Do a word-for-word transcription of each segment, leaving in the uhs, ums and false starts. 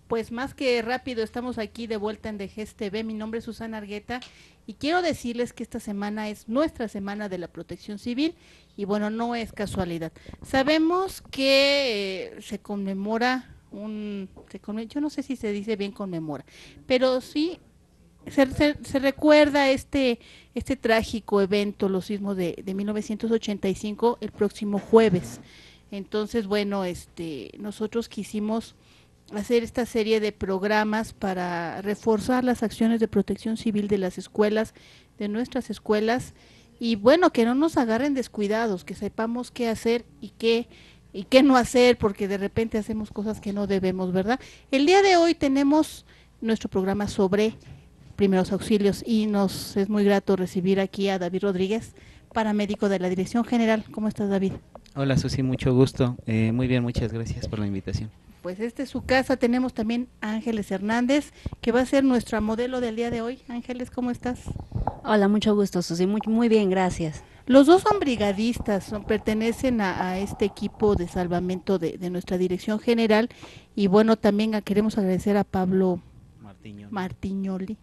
Pues más que rápido, estamos aquí de vuelta en D G E S T V. Mi nombre es Susana Argueta y quiero decirles que esta semana es nuestra semana de la Protección Civil y bueno, no es casualidad. Sabemos que eh, se conmemora un, se conme- yo no sé si se dice bien conmemora, pero sí se, se, se recuerda este, este trágico evento, los sismos de, de mil novecientos ochenta y cinco, el próximo jueves. Entonces, bueno, este, nosotros quisimos hacer esta serie de programas para reforzar las acciones de protección civil de las escuelas, de nuestras escuelas, y bueno, que no nos agarren descuidados, que sepamos qué hacer y qué y qué no hacer, porque de repente hacemos cosas que no debemos, ¿verdad? El día de hoy tenemos nuestro programa sobre primeros auxilios y nos es muy grato recibir aquí a David Rodríguez, paramédico de la Dirección General. ¿Cómo estás, David? Hola Susi, mucho gusto. Eh, muy bien, muchas gracias por la invitación. Pues esta es su casa. Tenemos también a Ángeles Hernández, que va a ser nuestra modelo del día de hoy. Ángeles, ¿cómo estás? Hola, mucho gusto, Susi. Muy, muy bien, gracias. Los dos son brigadistas, son, pertenecen a, a este equipo de salvamento de, de nuestra Dirección General. Y bueno, también a, queremos agradecer a Pablo Martiño. Martiñoli.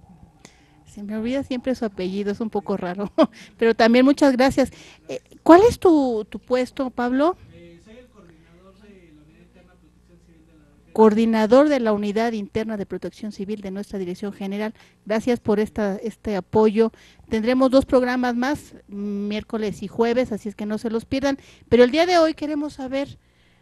Se me olvida siempre su apellido, es un poco raro, pero también muchas gracias. Eh, ¿Cuál es tu, tu puesto, Pablo? Eh, soy el coordinador de la Unidad Interna de Protección Civil de la D G E. Coordinador de la Unidad Interna de Protección Civil de nuestra Dirección General. Gracias por esta, este apoyo. Tendremos dos programas más, miércoles y jueves, así es que no se los pierdan. Pero el día de hoy queremos saber,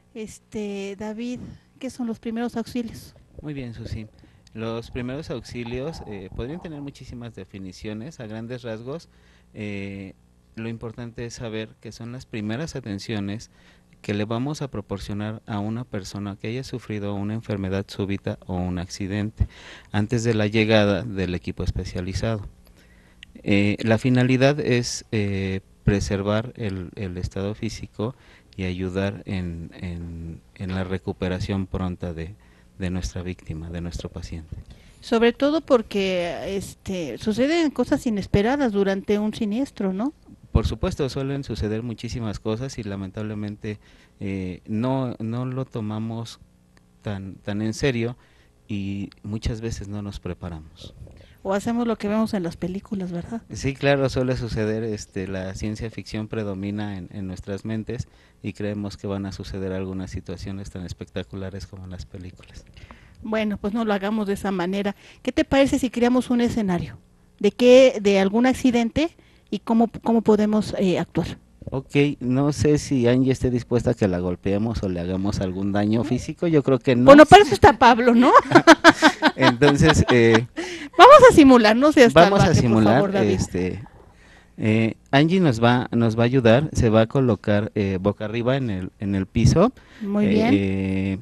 este, David, ¿qué son los primeros auxilios? Muy bien, Susi. Los primeros auxilios eh, podrían tener muchísimas definiciones. A grandes rasgos, eh, lo importante es saber que son las primeras atenciones que le vamos a proporcionar a una persona que haya sufrido una enfermedad súbita o un accidente antes de la llegada del equipo especializado. Eh, la finalidad es eh, preservar el, el estado físico y ayudar en, en, en la recuperación pronta de, de nuestra víctima, de nuestro paciente. Sobre todo porque este suceden cosas inesperadas durante un siniestro, ¿no? Por supuesto, suelen suceder muchísimas cosas y lamentablemente eh, no, no lo tomamos tan, tan en serio y muchas veces no nos preparamos. O hacemos lo que vemos en las películas, ¿verdad? Sí, claro, suele suceder, este, la ciencia ficción predomina en, en nuestras mentes y creemos que van a suceder algunas situaciones tan espectaculares como en las películas. Bueno, pues no lo hagamos de esa manera. ¿Qué te parece si creamos un escenario de qué, de algún accidente y cómo cómo podemos eh, actuar? Ok, no sé si Angie esté dispuesta a que la golpeemos o le hagamos algún daño físico, yo creo que no. Bueno, para eso está Pablo, ¿no? Entonces, eh, vamos a simular, no seas vamos salvaje, a simular, por favor, David. este, eh, Angie nos va, nos va a ayudar, se va a colocar eh, boca arriba en el, en el piso. Muy bien. Eh,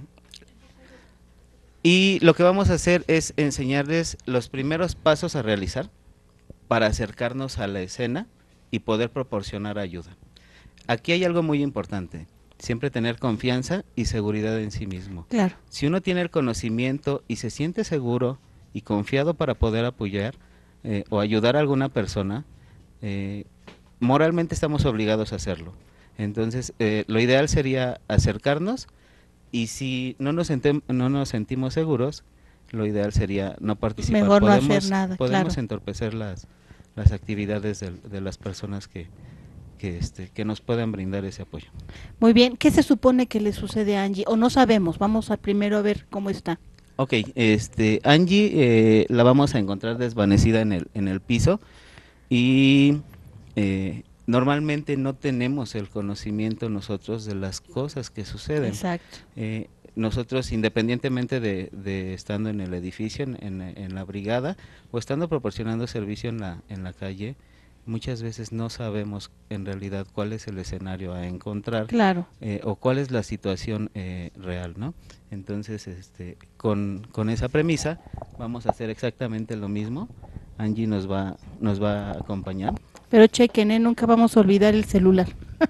y lo que vamos a hacer es enseñarles los primeros pasos a realizar para acercarnos a la escena y poder proporcionar ayuda. Aquí hay algo muy importante, siempre tener confianza y seguridad en sí mismo. Claro. Si uno tiene el conocimiento y se siente seguro y confiado para poder apoyar eh, o ayudar a alguna persona, eh, moralmente estamos obligados a hacerlo. Entonces, eh, lo ideal sería acercarnos y si no nos, no nos sentimos seguros, lo ideal sería no participar. Mejor podemos, no hacer nada, podemos claro. entorpecer las, las actividades de, de las personas que, que, este, que nos puedan brindar ese apoyo. Muy bien, ¿qué se supone que le sucede a Angie? O no sabemos, vamos a primero a ver cómo está. Ok, este, Angie eh, la vamos a encontrar desvanecida en el, en el piso y eh, normalmente no tenemos el conocimiento nosotros de las cosas que suceden. Exacto. Eh, nosotros, independientemente de, de estando en el edificio, en, en, en la brigada, o estando proporcionando servicio en la, en la calle, muchas veces no sabemos en realidad cuál es el escenario a encontrar. Claro. Eh, o cuál es la situación eh, real, ¿no? Entonces, este, con, con esa premisa, vamos a hacer exactamente lo mismo. Angie nos va, nos va a acompañar. Pero chequen, ¿eh? Nunca vamos a olvidar el celular.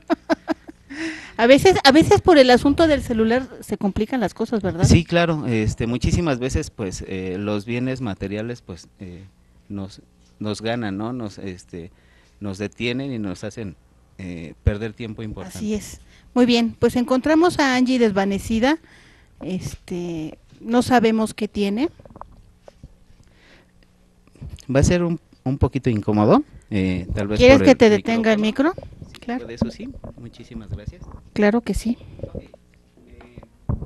A veces, a veces por el asunto del celular se complican las cosas, ¿verdad? Sí, claro, este, muchísimas veces pues eh, los bienes materiales pues eh, nos, nos ganan, ¿no? Nos, este, nos detienen y nos hacen eh, perder tiempo importante. Así es. Muy bien, pues encontramos a Angie desvanecida. Este, no sabemos qué tiene. Va a ser un, un poquito incómodo, eh, tal vez. ¿Quieres por que el te detenga el micrófono. micro? Sí, Claro. puede, eso sí, muchísimas gracias. Claro que sí. Okay. Eh,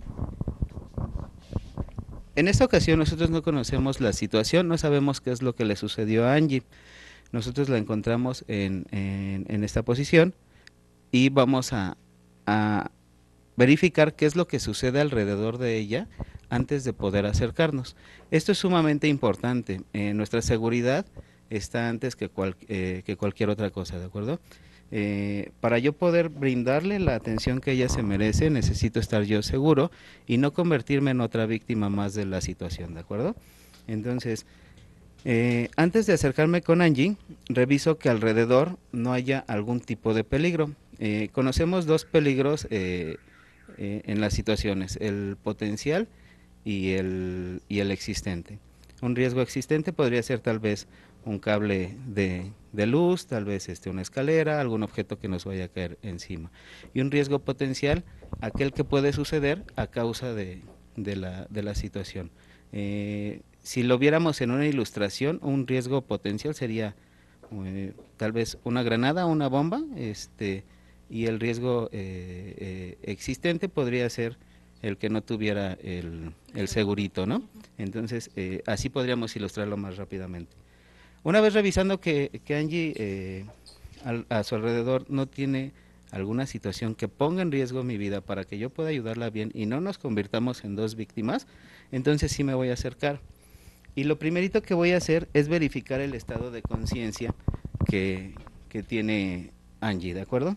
en esta ocasión nosotros no conocemos la situación, no sabemos qué es lo que le sucedió a Angie. Nosotros la encontramos en, en, en esta posición y vamos a, a verificar qué es lo que sucede alrededor de ella antes de poder acercarnos. Esto es sumamente importante. Eh, nuestra seguridad está antes que, cual, eh, que cualquier otra cosa, ¿de acuerdo? Eh, para yo poder brindarle la atención que ella se merece, necesito estar yo seguro y no convertirme en otra víctima más de la situación, ¿de acuerdo? Entonces, eh, antes de acercarme con Angie, reviso que alrededor no haya algún tipo de peligro. Eh, conocemos dos peligros eh, eh, en las situaciones, el potencial y el, y el existente. Un riesgo existente podría ser tal vez un cable de, de luz, tal vez este, una escalera, algún objeto que nos vaya a caer encima. Y un riesgo potencial, aquel que puede suceder a causa de, de, la, de la situación. Eh, si lo viéramos en una ilustración, un riesgo potencial sería eh, tal vez una granada, una bomba, este, y el riesgo eh, eh, existente podría ser el que no tuviera el, el segurito, ¿no? Entonces, eh, así podríamos ilustrarlo más rápidamente. Una vez revisando que, que Angie eh, al, a su alrededor no tiene alguna situación que ponga en riesgo mi vida para que yo pueda ayudarla bien y no nos convirtamos en dos víctimas, entonces sí me voy a acercar. Y lo primerito que voy a hacer es verificar el estado de conciencia que, que tiene Angie, ¿de acuerdo?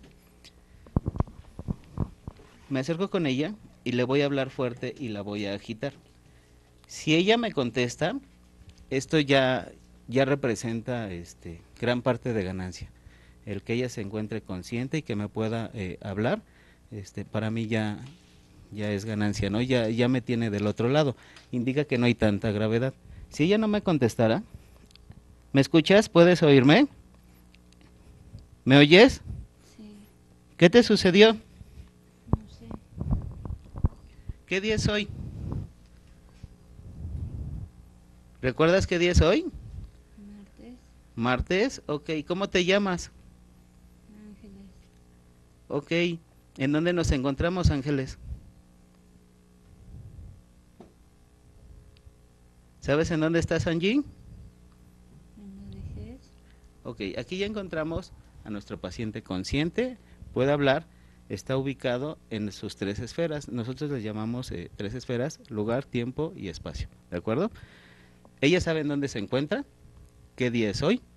Me acerco con ella y le voy a hablar fuerte y la voy a agitar. Si ella me contesta, esto ya, ya representa este, gran parte de ganancia. El que ella se encuentre consciente y que me pueda eh, hablar, este, para mí ya, ya es ganancia, ¿no? Ya, ya me tiene del otro lado. Indica que no hay tanta gravedad. Si ella no me contestara, ¿me escuchas? ¿Puedes oírme? ¿Me oyes? Sí, ¿Qué te sucedió? no sé. ¿Qué día es hoy? ¿Recuerdas qué día es hoy? Martes, Martes, ok. ¿Cómo te llamas? Ángeles. Ok. ¿En dónde nos encontramos, Ángeles? ¿Sabes en dónde estás, Angie? En la vejez. Ok, aquí ya encontramos a nuestro paciente consciente, puede hablar, está ubicado en sus tres esferas. Nosotros les llamamos eh, tres esferas: lugar, tiempo y espacio, ¿de acuerdo? Ella sabe en dónde se encuentra, qué día es hoy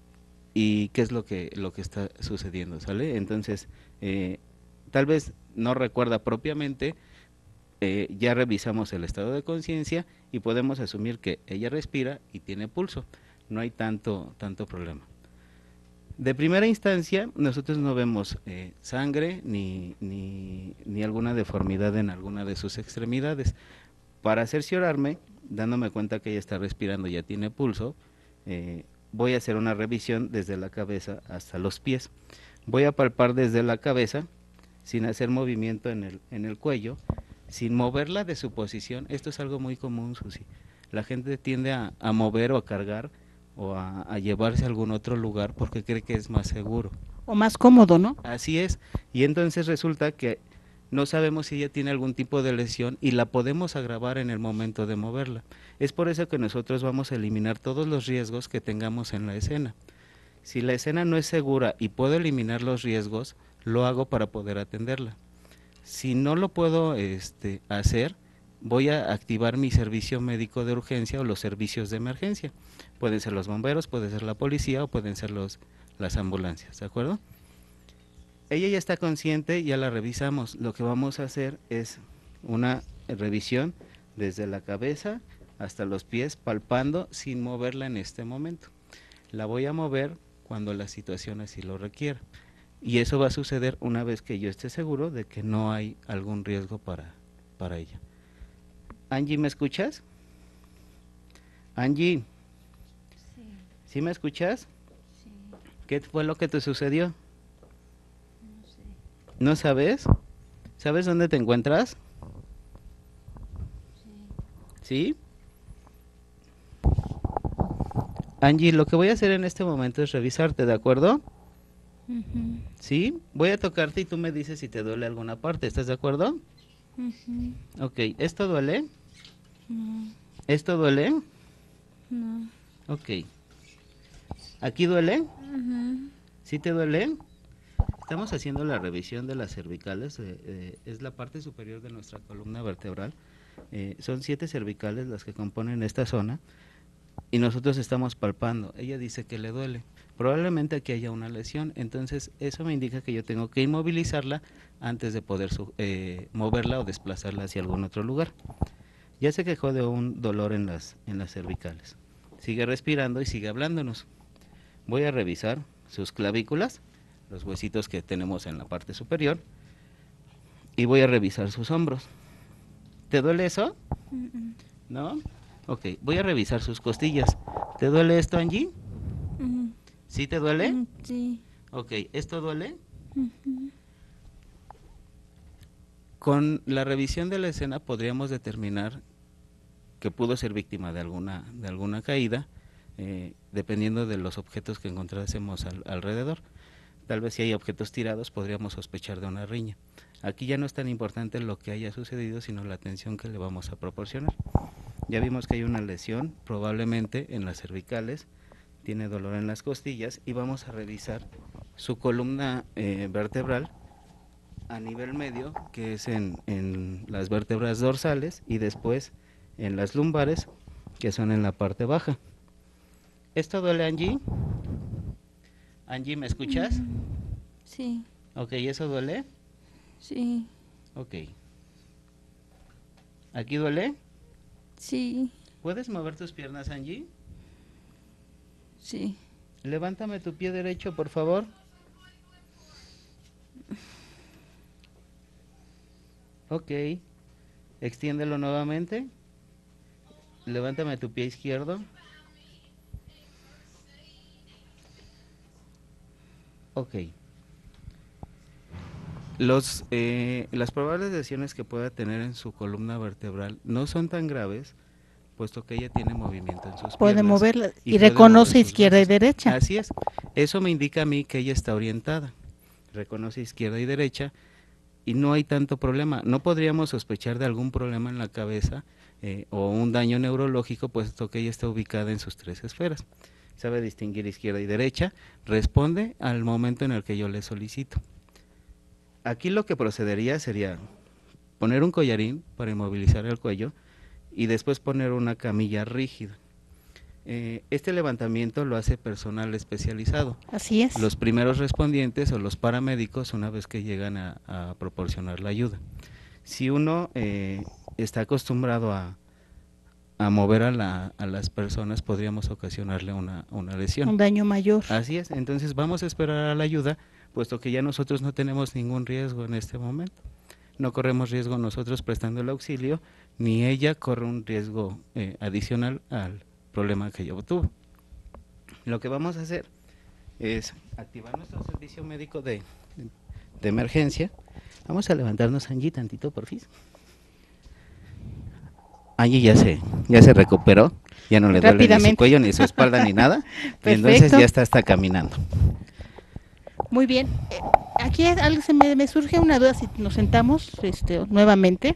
y qué es lo que, lo que está sucediendo, ¿sale? Entonces, eh, tal vez no recuerda propiamente, eh, ya revisamos el estado de conciencia y podemos asumir que ella respira y tiene pulso, no hay tanto, tanto problema. De primera instancia, nosotros no vemos eh, sangre ni, ni, ni alguna deformidad en alguna de sus extremidades. Para cerciorarme, dándome cuenta que ella está respirando, ya tiene pulso, eh, voy a hacer una revisión desde la cabeza hasta los pies. Voy a palpar desde la cabeza, sin hacer movimiento en el, en el cuello, sin moverla de su posición. Esto es algo muy común, Susi. La gente tiende a, a mover o a cargar o a, a llevarse a algún otro lugar porque cree que es más seguro. O más cómodo, ¿no? Así es, y entonces resulta que no sabemos si ella tiene algún tipo de lesión y la podemos agravar en el momento de moverla. Es por eso que nosotros vamos a eliminar todos los riesgos que tengamos en la escena. Si la escena no es segura y puedo eliminar los riesgos, lo hago para poder atenderla. Si no lo puedo este, hacer, voy a activar mi servicio médico de urgencia o los servicios de emergencia. Pueden ser los bomberos, puede ser la policía o pueden ser los, las ambulancias, ¿de acuerdo? Ella ya está consciente, ya la revisamos. Lo que vamos a hacer es una revisión desde la cabeza hasta los pies, palpando sin moverla en este momento. La voy a mover cuando la situación así lo requiera. Y eso va a suceder una vez que yo esté seguro de que no hay algún riesgo para, para ella. Angie, ¿me escuchas? Angie, Sí, ¿sí me escuchas? sí, ¿Qué fue lo que te sucedió? no sé. ¿No sabes? ¿Sabes dónde te encuentras? Sí, ¿Sí? Angie, lo que voy a hacer en este momento es revisarte, ¿de acuerdo? Ujú, ¿Sí? Voy a tocarte y tú me dices si te duele alguna parte, ¿estás de acuerdo? ujú. Ok, ¿esto duele? No, ¿Esto duele? no. Ok. ¿Aquí duele? Ujú. ¿Sí te duele? Estamos haciendo la revisión de las cervicales, eh, eh, es la parte superior de nuestra columna vertebral. Eh, son siete cervicales las que componen esta zona y nosotros estamos palpando. Ella dice que le duele. Probablemente aquí haya una lesión, entonces eso me indica que yo tengo que inmovilizarla antes de poder su- eh, moverla o desplazarla hacia algún otro lugar. Ya se quejó de un dolor en las, en las cervicales. Sigue respirando y sigue hablándonos. Voy a revisar sus clavículas, los huesitos que tenemos en la parte superior, y voy a revisar sus hombros. ¿Te duele eso? Mm, ¿No? Ok, voy a revisar sus costillas. ¿Te duele esto, Angie? mm, ¿Sí te duele? mm, sí. Ok, ¿esto duele? Ujú. Con la revisión de la escena podríamos determinar que pudo ser víctima de alguna, de alguna caída, eh, dependiendo de los objetos que encontrásemos al, alrededor. Tal vez si hay objetos tirados podríamos sospechar de una riña. Aquí ya no es tan importante lo que haya sucedido, sino la atención que le vamos a proporcionar. Ya vimos que hay una lesión, probablemente en las cervicales, tiene dolor en las costillas y vamos a revisar su columna eh, vertebral a nivel medio, que es en, en las vértebras dorsales y después en las lumbares, que son en la parte baja. ¿Esto duele, Angie? Angie, ¿me escuchas? Mm, sí, Ok, ¿eso duele? sí, Ok. ¿Aquí duele? sí, ¿Puedes mover tus piernas, Angie? sí. Levántame tu pie derecho, por favor. Ok. Extiéndelo nuevamente. Levántame tu pie izquierdo. Ok. Los, eh, las probables lesiones que pueda tener en su columna vertebral no son tan graves, puesto que ella tiene movimiento en sus Puede piernas moverla y y puede reconoce mover sus izquierda y brazos. derecha. Así es. Eso me indica a mí que ella está orientada. Reconoce izquierda y derecha y no hay tanto problema. No podríamos sospechar de algún problema en la cabeza eh, o un daño neurológico, puesto que ella está ubicada en sus tres esferas. Sabe distinguir izquierda y derecha, responde al momento en el que yo le solicito. Aquí lo que procedería sería poner un collarín para inmovilizar el cuello y después poner una camilla rígida. Eh, este levantamiento lo hace personal especializado. Así es. Los primeros respondientes o los paramédicos una vez que llegan a, a proporcionar la ayuda. Si uno eh, está acostumbrado a, a mover a, la, a las personas, podríamos ocasionarle una, una lesión. Un daño mayor. Así es, entonces vamos a esperar a la ayuda, puesto que ya nosotros no tenemos ningún riesgo en este momento. No corremos riesgo nosotros prestando el auxilio, ni ella corre un riesgo eh, adicional al problema que yo tuve. Lo que vamos a hacer es activar nuestro servicio médico de, de, de emergencia. Vamos a levantarnos, Angie, tantito, porfis. Angie ya se, ya se recuperó, ya no le duele ni su cuello, ni su espalda, ni nada. Y entonces ya está, está caminando. Muy bien. Eh, aquí es algo, se me, me surge una duda si nos sentamos este, nuevamente.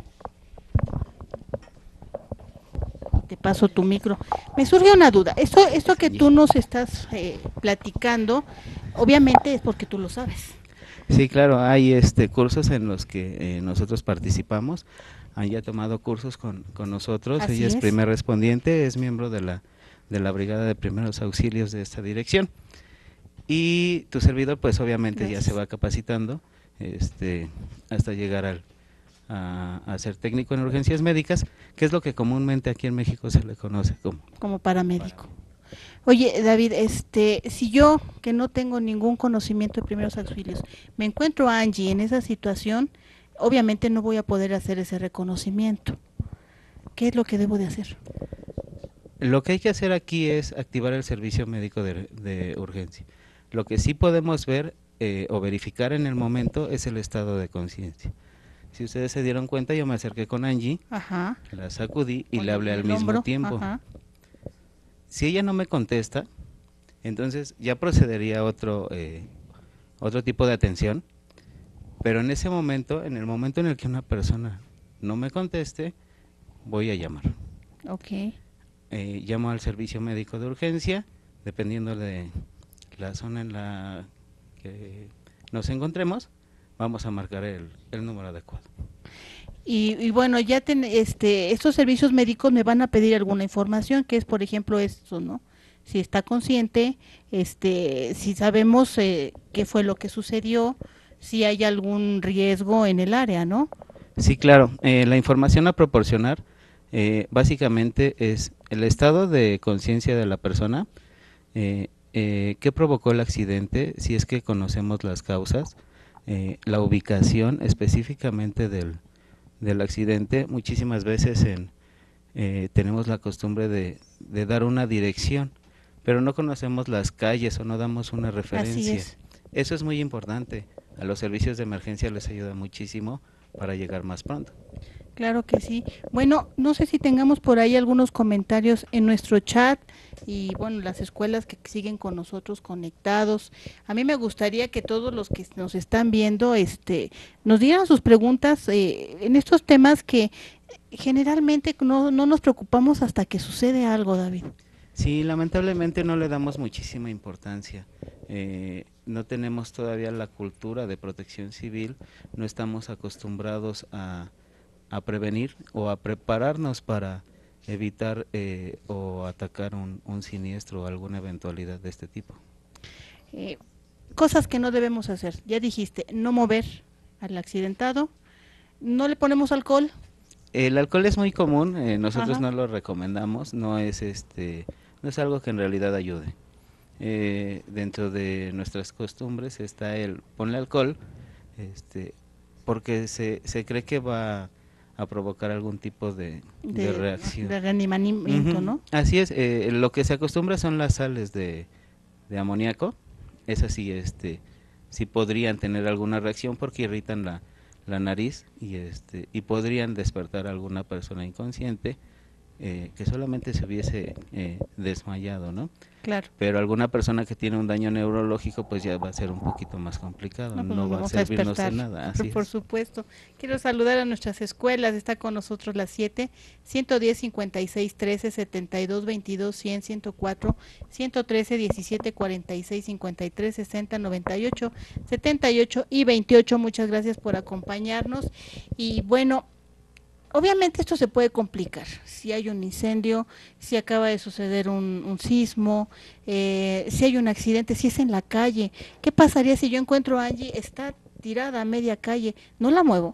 Te paso tu micro. Me surge una duda. Esto, esto que tú nos estás eh, platicando, obviamente es porque tú lo sabes. Sí, claro, hay este cursos en los que eh, nosotros participamos. Ella tomado cursos con, con nosotros. Así Ella es, es primer respondiente, es miembro de la, de la Brigada de Primeros Auxilios de esta dirección. Y tu servidor, pues obviamente Gracias. ya se va capacitando este, hasta llegar al, a, a ser técnico en urgencias médicas, que es lo que comúnmente aquí en México se le conoce como, como paramédico. Oye, David, este, si yo, que no tengo ningún conocimiento de primeros auxilios, me encuentro a Angie en esa situación, obviamente no voy a poder hacer ese reconocimiento. ¿Qué es lo que debo de hacer? Lo que hay que hacer aquí es activar el servicio médico de, de urgencia. Lo que sí podemos ver eh, o verificar en el momento es el estado de conciencia. Si ustedes se dieron cuenta, yo me acerqué con Angie, Ajá. la sacudí y Con le hablé el al mismo hombro, tiempo. ajá. Si ella no me contesta, entonces ya procedería a otro, eh, otro tipo de atención, pero en ese momento, en el momento en el que una persona no me conteste, voy a llamar. Ok. Eh, llamo al servicio médico de urgencia, dependiendo de la zona en la que nos encontremos, vamos a marcar el, el número adecuado. Y, y bueno, ya ten, este, estos servicios médicos me van a pedir alguna información, que es, por ejemplo, esto, ¿no? Si está consciente, este, si sabemos eh, qué fue lo que sucedió, si hay algún riesgo en el área, ¿no? Sí, claro. Eh, la información a proporcionar eh, básicamente es el estado de conciencia de la persona, eh, eh, qué provocó el accidente, si es que conocemos las causas, eh, la ubicación específicamente del, del accidente. Muchísimas veces en, eh, tenemos la costumbre de, de dar una dirección, pero no conocemos las calles o no damos una referencia. Así es. Eso es muy importante. A los servicios de emergencia les ayuda muchísimo para llegar más pronto. Claro que sí. Bueno, no sé si tengamos por ahí algunos comentarios en nuestro chat y bueno, las escuelas que siguen con nosotros conectados. A mí me gustaría que todos los que nos están viendo, este, nos dieran sus preguntas eh, en estos temas que generalmente no, no nos preocupamos hasta que sucede algo, David. Sí, lamentablemente no le damos muchísima importancia. Eh, no tenemos todavía la cultura de protección civil, no estamos acostumbrados a, a prevenir o a prepararnos para evitar eh, o atacar un, un siniestro o alguna eventualidad de este tipo. Eh, cosas que no debemos hacer. Ya dijiste, no mover al accidentado, no le ponemos alcohol. El alcohol es muy común, eh, nosotros Ajá. no lo recomendamos, no es este, no es algo que en realidad ayude. Eh, dentro de nuestras costumbres está el ponle alcohol, este, porque se, se cree que va a provocar algún tipo de, de, De, reacción. de reanimamiento, Ujú. ¿no? Así es, eh, lo que se acostumbra son las sales de, de amoníaco, esas sí, este, sí podrían tener alguna reacción porque irritan la, la nariz y este y podrían despertar a alguna persona inconsciente eh, que solamente se hubiese eh, desmayado, ¿no? Claro. Pero alguna persona que tiene un daño neurológico pues ya va a ser un poquito más complicado, No, no, pues nos va a vamos a servirnos de despertar, nada. por, Así por es. supuesto. Quiero saludar a nuestras escuelas, está con nosotros las siete, ciento diez, cincuenta y seis, trece, setenta y dos, veintidós, cien, ciento cuatro, ciento trece, diecisiete, cuarenta y seis, cincuenta y tres, sesenta, noventa y ocho, setenta y ocho y veintiocho. Muchas gracias por acompañarnos. Y bueno, obviamente esto se puede complicar, si hay un incendio, si acaba de suceder un, un sismo, eh, si hay un accidente, si es en la calle. ¿Qué pasaría si yo encuentro a Angie, está tirada a media calle, no la muevo?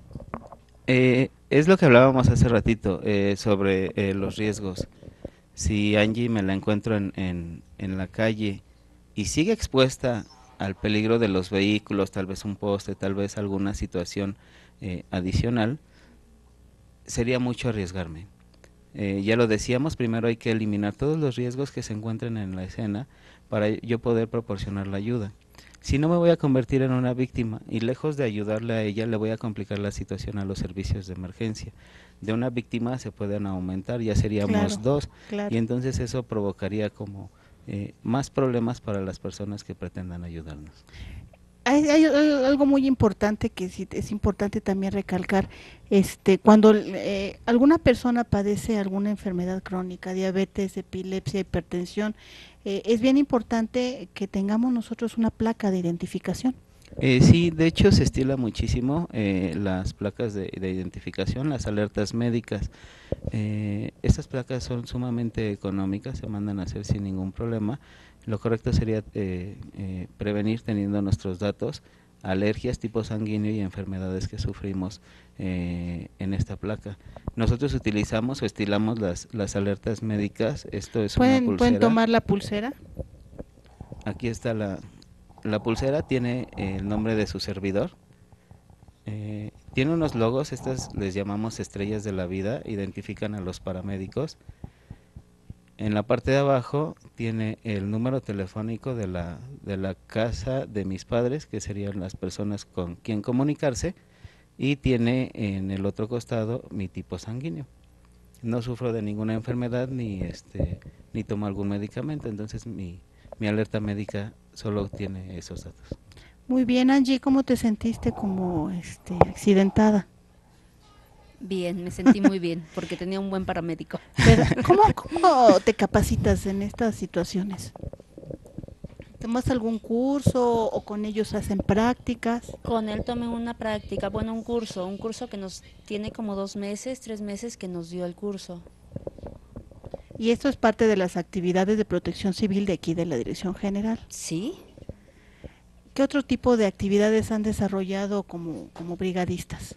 Eh, es lo que hablábamos hace ratito eh, sobre eh, los riesgos. Si Angie me la encuentro en, en, en la calle y sigue expuesta al peligro de los vehículos, tal vez un poste, tal vez alguna situación eh, adicional, sería mucho arriesgarme. Eh, ya lo decíamos, primero hay que eliminar todos los riesgos que se encuentren en la escena para yo poder proporcionar la ayuda. Si no, me voy a convertir en una víctima y lejos de ayudarle a ella, le voy a complicar la situación a los servicios de emergencia. De una víctima se pueden aumentar, ya seríamos Claro, dos, claro. y entonces eso provocaría como eh, más problemas para las personas que pretendan ayudarnos. Hay, hay algo muy importante que sí es importante también recalcar, este, cuando eh, alguna persona padece alguna enfermedad crónica, diabetes, epilepsia, hipertensión, eh, es bien importante que tengamos nosotros una placa de identificación. Eh, sí, de hecho se estila muchísimo eh, las placas de, de identificación, las alertas médicas. Eh, estas placas son sumamente económicas, se mandan a hacer sin ningún problema. Lo correcto sería eh, eh, prevenir teniendo nuestros datos, alergias, tipo sanguíneo y enfermedades que sufrimos eh, en esta placa. Nosotros utilizamos o estilamos las, las alertas médicas. Esto es una ¿Pueden, pulsera. ¿Pueden tomar la pulsera? Aquí está la, la pulsera, tiene eh, el nombre de su servidor. Eh, tiene unos logos, estas les llamamos estrellas de la vida, identifican a los paramédicos. En la parte de abajo tiene el número telefónico de la, de la casa de mis padres, que serían las personas con quien comunicarse, y tiene en el otro costado mi tipo sanguíneo. No sufro de ninguna enfermedad ni este ni tomo algún medicamento, entonces mi, mi alerta médica solo tiene esos datos. Muy bien, Angie, ¿cómo te sentiste como este accidentada? Bien, me sentí muy bien porque tenía un buen paramédico. Pero, ¿Cómo, ¿Cómo te capacitas en estas situaciones? ¿Tomas algún curso o con ellos hacen prácticas? Con él tomé una práctica, bueno, un curso, un curso que nos tiene como dos meses, tres meses que nos dio el curso. Y esto es parte de las actividades de protección civil de aquí de la Dirección General. ¿Sí? ¿Qué otro tipo de actividades han desarrollado como, como brigadistas?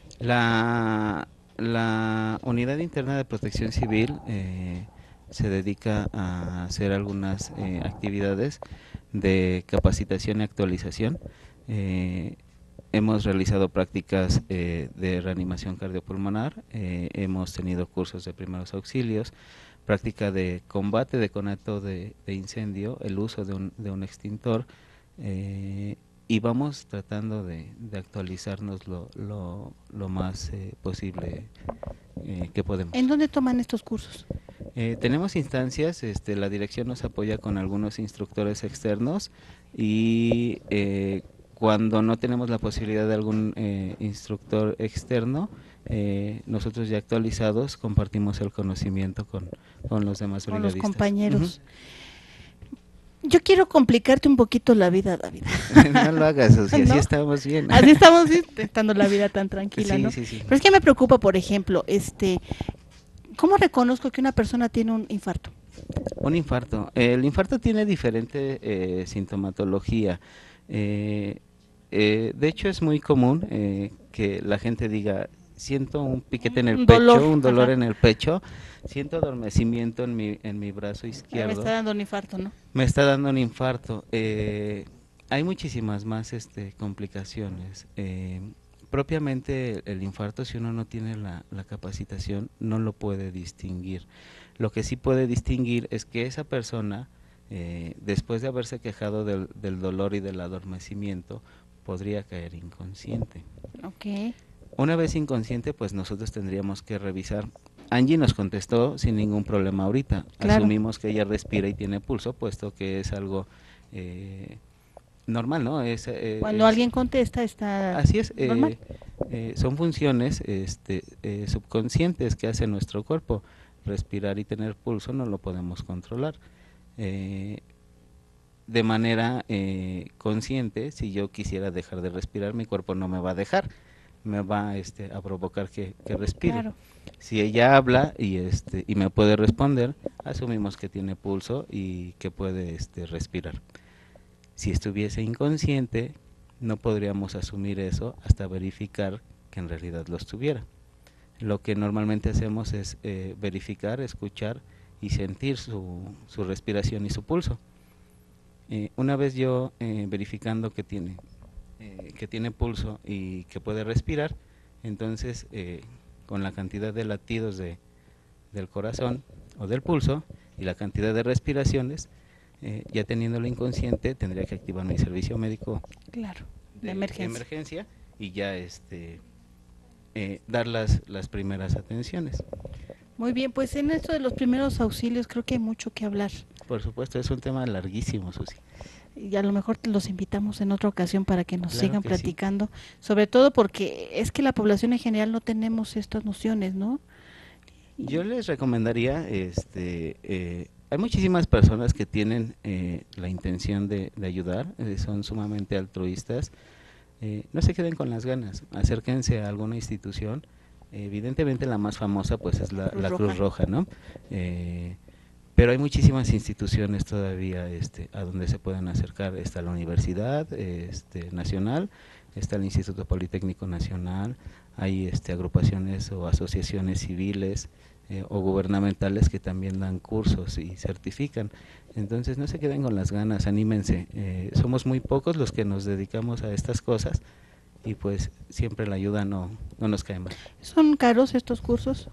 La, la Unidad Interna de Protección Civil eh, se dedica a hacer algunas eh, actividades de capacitación y actualización. Eh, hemos realizado prácticas eh, de reanimación cardiopulmonar, eh, hemos tenido cursos de primeros auxilios, práctica de combate de conato de, de incendio, el uso de un, de un extintor, eh, y vamos tratando de, de actualizarnos lo, lo, lo más eh, posible eh, que podemos. ¿En dónde toman estos cursos? Eh, tenemos instancias, este, la dirección nos apoya con algunos instructores externos y eh, cuando no tenemos la posibilidad de algún eh, instructor externo, eh, nosotros ya actualizados compartimos el conocimiento con, con los demás Con los brigadistas. compañeros. Uh-huh. Yo quiero complicarte un poquito la vida, David. No lo hagas, o sea, ¿No? así estamos bien. Así estamos estando la vida tan tranquila, sí, ¿no? Sí, sí. Pero es que me preocupa, por ejemplo, este, ¿cómo reconozco que una persona tiene un infarto? Un infarto. El infarto tiene diferente eh, sintomatología. Eh, eh, de hecho, es muy común eh, que la gente diga, siento un piquete en el un pecho, dolor. un dolor Ajá. en el pecho, siento adormecimiento en mi, en mi brazo izquierdo. Me está dando un infarto, ¿no? Me está dando un infarto. Eh, hay muchísimas más este, complicaciones. Eh, propiamente el infarto, si uno no tiene la, la capacitación, no lo puede distinguir. Lo que sí puede distinguir es que esa persona, eh, después de haberse quejado del, del dolor y del adormecimiento, podría caer inconsciente. Okay. Una vez inconsciente, pues nosotros tendríamos que revisar. Angie nos contestó sin ningún problema ahorita. Claro. Asumimos que ella respira y tiene pulso, puesto que es algo eh, normal, ¿no? Es, eh, Cuando es, alguien contesta está así es. normal. Eh, eh, son funciones este, eh, subconscientes que hace nuestro cuerpo. Respirar y tener pulso no lo podemos controlar. Eh, de manera eh, consciente, si yo quisiera dejar de respirar, mi cuerpo no me va a dejar, me va este, a provocar que, que respire. Claro. Si ella habla y este y me puede responder, asumimos que tiene pulso y que puede este, respirar. Si estuviese inconsciente, no podríamos asumir eso hasta verificar que en realidad lo estuviera. Lo que normalmente hacemos es eh, verificar, escuchar y sentir su, su respiración y su pulso. Eh, una vez yo eh, verificando que tiene, eh, que tiene pulso y que puede respirar, entonces eh, con la cantidad de latidos de, del corazón o del pulso y la cantidad de respiraciones, eh, ya teniéndolo inconsciente, tendría que activar mi servicio médico claro, de, de emergencia. emergencia y ya este eh, dar las, las primeras atenciones. Muy bien, pues en esto de los primeros auxilios creo que hay mucho que hablar. Por supuesto, es un tema larguísimo, Susi. Y a lo mejor los invitamos en otra ocasión para que nos Claro sigan que platicando, sí. Sobre todo porque es que la población en general no tenemos estas nociones, ¿no? Y yo les recomendaría, este, eh, hay muchísimas personas que tienen eh, la intención de, de ayudar, eh, son sumamente altruistas, eh, no se queden con las ganas, acérquense a alguna institución, eh, evidentemente la más famosa pues es la Cruz, la Cruz Roja, ¿no? Eh, pero hay muchísimas instituciones todavía este, a donde se pueden acercar. Está la Universidad este, Nacional, está el Instituto Politécnico Nacional, hay este, agrupaciones o asociaciones civiles eh, o gubernamentales que también dan cursos y certifican. Entonces no se queden con las ganas, anímense. Eh, somos muy pocos los que nos dedicamos a estas cosas y pues siempre la ayuda no, no nos cae mal. ¿Son caros estos cursos?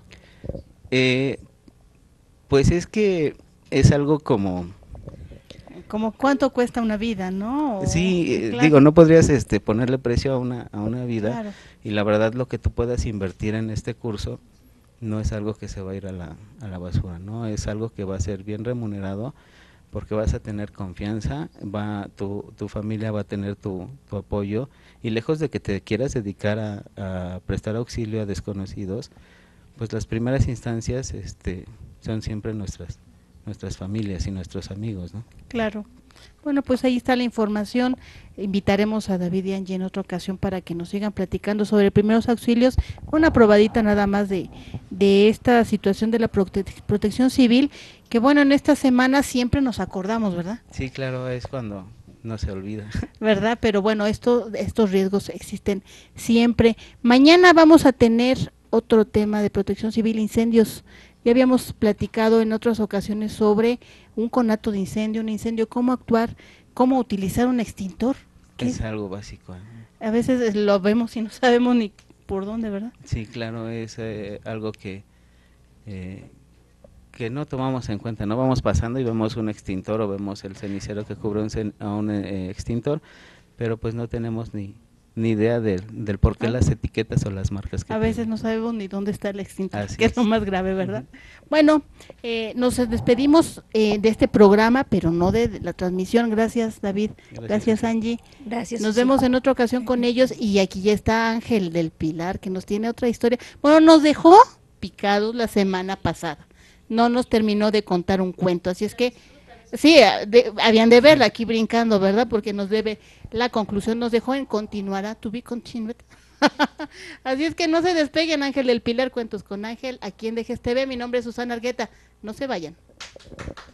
Eh, Pues es que es algo como... Como cuánto cuesta una vida, ¿no? O, sí, eh, claro. digo, no podrías este, ponerle precio a una, a una vida, Claro. y la verdad lo que tú puedas invertir en este curso no es algo que se va a ir a la, a la basura, ¿no? Es algo que va a ser bien remunerado porque vas a tener confianza, va tu, tu familia va a tener tu, tu apoyo, y lejos de que te quieras dedicar a, a prestar auxilio a desconocidos, pues las primeras instancias este, son siempre nuestras, nuestras familias y nuestros amigos, ¿no? Claro. Bueno, pues ahí está la información. Invitaremos a David y Angie en otra ocasión para que nos sigan platicando sobre primeros auxilios, una probadita nada más de, de esta situación de la prote protección civil, que bueno, en esta semana siempre nos acordamos, ¿verdad? Sí, claro, es cuando no se olvida. ¿Verdad? Pero bueno, esto, estos riesgos existen siempre. Mañana vamos a tener otro tema de protección civil, incendios. Ya habíamos platicado en otras ocasiones sobre un conato de incendio, un incendio, cómo actuar, cómo utilizar un extintor. Es algo básico, ¿eh? A veces lo vemos y no sabemos ni por dónde, ¿verdad? Sí, claro, es eh, algo que eh, que no tomamos en cuenta, no vamos pasando y vemos un extintor o vemos el cenicero que cubre un, a un eh, extintor, pero pues no tenemos ni ni idea del, del por qué ah. las etiquetas o las marcas que a tienen. veces no sabemos ni dónde está el extintor, Así que es. es lo más grave, ¿verdad? Uh-huh. Bueno, eh, nos despedimos eh, de este programa, pero no de, de la transmisión. Gracias, David. Gracias, Gracias Angie. Gracias. Nos vemos en otra ocasión con ellos, y aquí ya está Ángel del Pilar, que nos tiene otra historia. Bueno, nos dejó picados la semana pasada. No nos terminó de contar un cuento, así es que sí, de, habían de verla aquí brincando, ¿verdad? Porque nos debe, la conclusión nos dejó en continuará, to be continued. Así es que no se despeguen, Ángel del Pilar, Cuentos con Ángel, aquí en D G S T V. Mi nombre es Susana Argueta, no se vayan.